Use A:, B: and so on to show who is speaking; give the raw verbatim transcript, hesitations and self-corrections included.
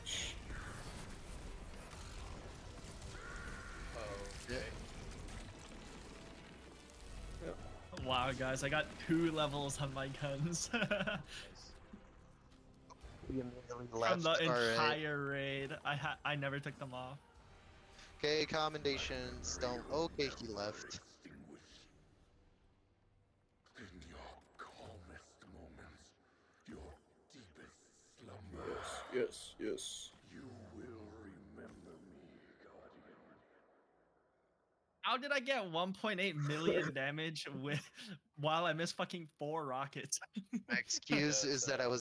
A: much.
B: Okay.
A: Yeah.
C: Wow, guys, I got two levels on my guns.
B: We immediately
C: From
B: left.
C: the
B: All right.
C: entire raid. I ha I never took them off.
B: Okay, commendations. Don't. Okay, he left.
D: In your calmest moments, your deepest slumber,
A: Yes, yes, yes.
D: you will remember me, Guardian.
C: How did I get one point eight million damage with while I missed fucking four rockets?
B: My excuse
E: Yeah,
B: is
E: so-
B: that I was